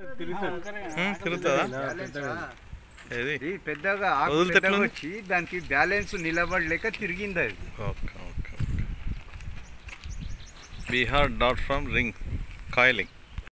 తిరుగుతుందా? ఇది పెద్దగా ఆకు పెద్దగా వచ్చి దానికి బ్యాలెన్స్ నిలబడలేక తిరిగింది అది. Okay okay. Bihar dot from ring coiling.